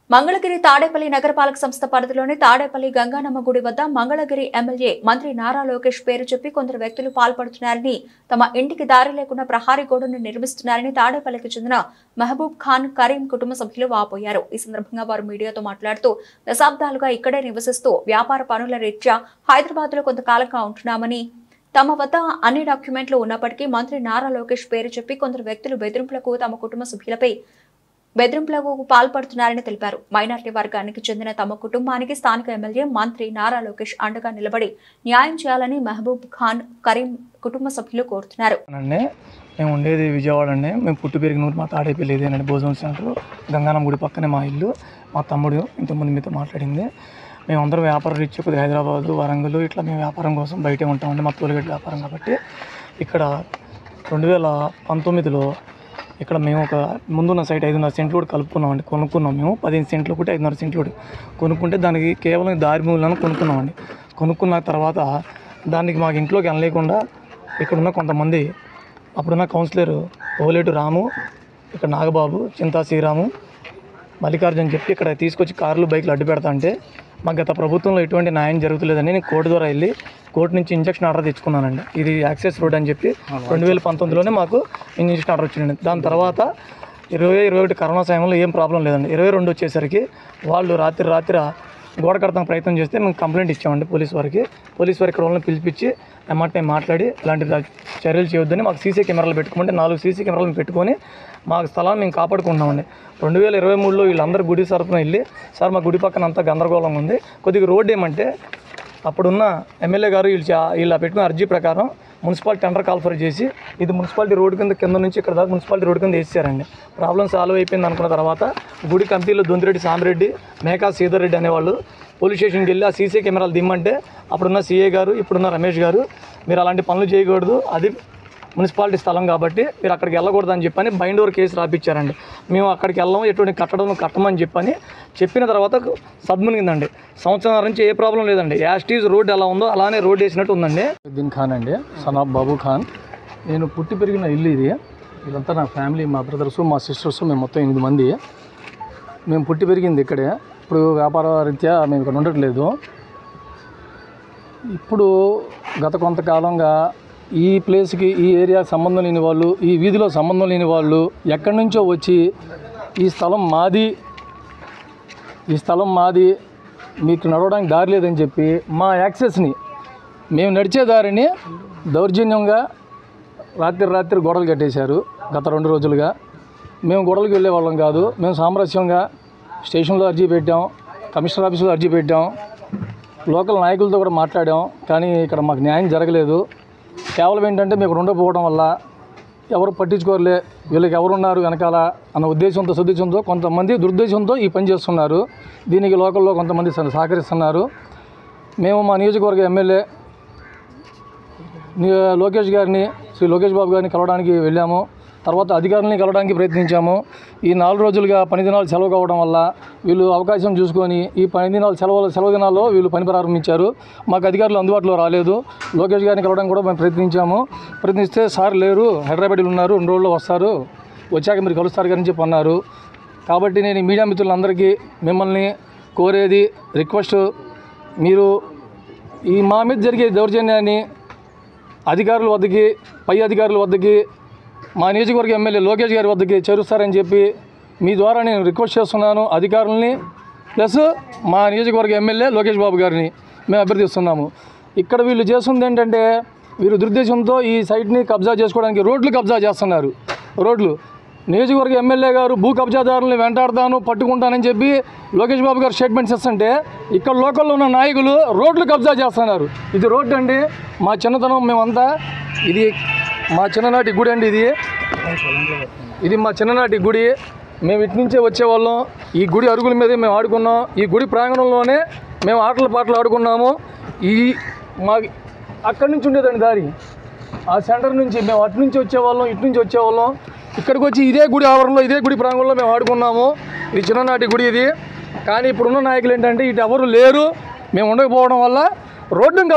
మంగళగిరి తాడేపల్లి నగరపాలక సంస్థ పరిధిలోని తాడేపల్లి గంగానమ్మ గుడి వద్ద మంగళగిరి ఎమ్మెల్యే మంత్రి నారా లోకేష్ పేరు చెప్పి కొందరు వ్యక్తులు పాల్పడుతున్నారని, తమ ఇంటికి దారి లేకుండా ప్రహారీ గోడను నిర్మిస్తున్నారని తాడేపల్లికి చెందిన మహబూబ్ ఖాన్ కరీం కుటుంబ సభ్యులు వాపోయారు. ఈ సందర్భంగా వారు మీడియాతో మాట్లాడుతూ, దశాబ్దాలుగా ఇక్కడే నివసిస్తూ వ్యాపార పనుల రీత్యా హైదరాబాద్ లో కొంతకాలంగా ఉంటున్నామని, తమ వద్ద అన్ని డాక్యుమెంట్లు ఉన్నప్పటికీ మంత్రి నారా లోకేష్ పేరు చెప్పి కొందరు వ్యక్తులు బెదిరింపులకు తమ కుటుంబ సభ్యులపై పాల్పడుతున్నారని తెలిపారు. మైనారిటీ వర్గానికి చెందిన తమ కుటుంబానికి స్థానిక ఎమ్మెల్యే మంత్రి నారా లోకేష్ అండగా నిలబడి న్యాయం చేయాలని మహబూబ్ ఖాన్ కరీం కుటుంబ సభ్యులు కోరుతున్నారు. మేము ఉండేది విజయవాడ అండి. మేము పుట్టి పెరిగిన ఊరు మా తాడేపల్లి ఇదేనండి. భోజనం సెంటర్ గంగానమ్మ గుడి పక్కనే మా ఇల్లు. మా తమ్ముడు ఇంతకుముందు మీతో మాట్లాడింది. మేమందరం వ్యాపార రీత్యా కొద్దిగా హైదరాబాదు, వరంగల్ ఇట్లా మేము వ్యాపారం కోసం బయటే ఉంటామండి. మా తోలుగడ్డ వ్యాపారం కాబట్టి ఇక్కడ 2019లో ఇక్కడ మేము ఒక ముందున్న సైట్ 5.5 సెంట్లు కూడా కలుపుకున్నామండి. కొనుక్కున్నాం. మేము 15 సెంట్లు ఒకటి 5.5 సెంట్లు ఒకటి కొనుక్కుంటే దానికి కేవలం దారి మూలను కొనుక్కున్నామండి. కొనుక్కున్న తర్వాత దానికి మాకు ఇంట్లోకి అనలేకుండా ఇక్కడున్న కొంతమంది అప్పుడున్న కౌన్సిలర్ ఓలేటు రాము, ఇక్కడ నాగబాబు, చింతా శ్రీరాము, మల్లికార్జున్ చెప్పి ఇక్కడ తీసుకొచ్చి కార్లు బైకులు అడ్డు పెడతా అంటే మాకు గత ప్రభుత్వంలో ఎటువంటి న్యాయం జరుగుతులేదని నేను కోర్టు ద్వారా వెళ్ళి కోర్టు నుంచి ఇంజక్షన్ ఆర్డర్ తెచ్చుకున్నానండి. ఇది యాక్సెస్ రోడ్ అని చెప్పి 2019లోనే మాకు ఇంజక్షన్ ఆర్డర్ వచ్చిందండి. దాని తర్వాత 2021 కరోనా సమయంలో ఏం ప్రాబ్లం లేదండి. 22 వచ్చేసరికి వాళ్ళు రాత్రి గోడ కడతానికి ప్రయత్నం చేస్తే మేము కంప్లైంట్ ఇచ్చామండి పోలీస్ వారికి ఇక్కడ వాళ్ళని పిలిపించి ఎమ్మటే మాట్లాడి ఇలాంటి చర్యలు చేయొద్దని మాకు సీసీ కెమెరాలు పెట్టుకుంటే 4 సీసీ కెమెరాలను పెట్టుకొని మాకు స్థలాన్ని మేము కాపాడుకుంటున్నామండి. 2023లో వీళ్ళందరూ గుడి తరపున వెళ్ళి, సార్ మా గుడి పక్కన అంతా గందరగోళంగా ఉంది, కొద్దిగా రోడ్డు ఏమంటే అప్పుడున్న ఎమ్మెల్యే గారు వీళ్ళ పెట్టుకున్న అర్జీ ప్రకారం మున్సిపాలిటీ టెండర్ కాల్ఫర్ చేసి ఇది మున్సిపాలిటీ రోడ్డు కింద నుంచి ఇక్కడ దాకా మున్సిపాలిటీ రోడ్డు కింద వేసారండి. ప్రాబ్లం సాల్వ్ అయిపోయింది అనుకున్న తర్వాత గుడి కమిటీలో దొంతిరెడ్డి సామిరెడ్డి, మేకా శ్రీధర్ రెడ్డి అనేవాళ్ళు పోలీస్ స్టేషన్కి వెళ్ళి ఆ సీసీ కెమెరాలు దిమ్మంటే అప్పుడున్న సీఏ గారు, ఇప్పుడున్న రమేష్ గారు మీరు అలాంటి పనులు చేయకూడదు, అది మున్సిపాలిటీ స్థలం కాబట్టి మీరు అక్కడికి వెళ్ళకూడదు అని చెప్పని బైండ్ ఓవర్ కేసు రాపించారండి. మేము అక్కడికి వెళ్ళాము, ఎటువంటి కట్టమని చెప్పిన తర్వాత సద్మునిగిందండి. సంవత్సరం నుంచి ఏ ప్రాబ్లం లేదండి. యాస్టీజ్ రోడ్ ఎలా ఉందో అలానే రోడ్ వేసినట్టు ఉందండి. దీన్ ఖాన్ అండి, సన్ ఆఫ్ బాబు ఖాన్. నేను పుట్టి పెరిగిన ఇల్లు ఇది. ఇదంతా నా ఫ్యామిలీ, మా బ్రదర్స్, మా సిస్టర్స్, మేము మొత్తం 8 మంది. మేము పుట్టి పెరిగింది ఇక్కడే. ఇప్పుడు వ్యాపార రీత్యా మేము ఇక్కడ ఉండట్లేదు. ఇప్పుడు గత కొంతకాలంగా ఈ ప్లేస్కి, ఈ ఏరియాకి సంబంధం లేని వాళ్ళు, ఈ వీధిలో సంబంధం లేని వాళ్ళు ఎక్కడి నుంచో వచ్చి ఈ స్థలం మాది, మీకు నడవడానికి దారి లేదని చెప్పి మా యాక్సెస్ని, మేము నడిచే దారిని దౌర్జన్యంగా రాత్రి గొడవలు కట్టేశారు. గత 2 రోజులుగా మేము గొడవలకు వెళ్ళే వాళ్ళం కాదు. మేము సామరస్యంగా స్టేషన్లో అర్జీ పెట్టాం, కమిషనర్ ఆఫీసులో అర్జీ పెట్టాం, లోకల్ నాయకులతో కూడా మాట్లాడాం. కానీ ఇక్కడ మాకు న్యాయం జరగలేదు. కేవలం ఏంటంటే మీకు ఉండకపోవడం వల్ల ఎవరు పట్టించుకోరలే, వీళ్ళకి ఎవరున్నారు వెనకాల అన్న సదుద్దేశంతో కొంతమంది దురుద్దేశంతో ఈ పని చేస్తున్నారు. దీనికి లోకల్లో కొంతమంది సహకరిస్తున్నారు. మేము మా నియోజకవర్గ ఎమ్మెల్యే లోకేష్ గారిని, శ్రీ లోకేష్ బాబు గారిని కలవడానికి వెళ్ళాము. తర్వాత అధికారులని కలవడానికి ప్రయత్నించాము. ఈ 4 రోజులుగా పని దినాలు సెలవు కావడం వల్ల వీళ్ళు అవకాశం చూసుకొని ఈ పని దినాలు సెలవు దినాల్లో వీళ్ళు పని ప్రారంభించారు. మాకు అధికారులు అందుబాటులో రాలేదు. లోకేష్ గారిని కలవడానికి కూడా మేము ప్రయత్నిస్తే సార్ లేరు, హైదరాబాద్లో ఉన్నారు, 2 రోజుల్లో వస్తారు, వచ్చాక మీరు కలుస్తారు అని చెప్పి అన్నారు. కాబట్టి నేను మీడియా మిత్రులందరికీ మిమ్మల్ని కోరేది రిక్వెస్ట్, మీరు ఈ మా మీద జరిగే దౌర్జన్యాన్ని అధికారుల వద్దకి, పై అధికారుల వద్దకి, మా నియోజకవర్గ ఎమ్మెల్యే లోకేష్ గారి వద్దకి చేరుస్తారని చెప్పి మీ ద్వారా నేను రిక్వెస్ట్ చేస్తున్నాను. అధికారులని ప్లస్ మా నియోజకవర్గ ఎమ్మెల్యే లోకేష్ బాబు గారిని మేము అభ్యర్థిస్తున్నాము. ఇక్కడ వీళ్ళు చేస్తుంది ఏంటంటే, వీరు దురుద్దేశంతో ఈ సైట్ని కబ్జా చేసుకోవడానికి రోడ్లు కబ్జా చేస్తున్నారు. రోడ్లు నియోజకవర్గ ఎమ్మెల్యే గారు భూ కబ్జాదారులను వెంటాడతాను, పట్టుకుంటానని చెప్పి లోకేష్ బాబు గారు స్టేట్మెంట్స్ ఇస్తుంటే ఇక్కడ లోకల్లో ఉన్న నాయకులు రోడ్లు కబ్జా చేస్తున్నారు. ఇది రోడ్డు అండి, మా చిన్నతనం మేమంతా, ఇది మా చిన్ననాటి గుడి అండి. ఇది మా చిన్ననాటి గుడి. మేము ఇటు నుంచే వచ్చేవాళ్ళం. ఈ గుడి అరుగుల మీదే మేము ఆడుకున్నాం. ఈ గుడి ప్రాంగణంలోనే మేము ఆటల పాటలు ఆడుకున్నాము. మా అక్కడి నుంచి ఉండేదండి దారి, ఆ సెంటర్ నుంచి మేము అటు నుంచి వచ్చేవాళ్ళం, ఇటు నుంచి వచ్చేవాళ్ళం. ఇక్కడికి వచ్చి ఇదే గుడి ఆవరణలో, ఇదే గుడి ప్రాంగణంలో మేము ఆడుకున్నాము. ఇది చిన్ననాటి గుడి ఇది. కానీ ఇప్పుడున్న నాయకులు ఏంటంటే ఇటు ఎవరు లేరు, మేము ఉండకపోవడం వల్ల రోడ్డు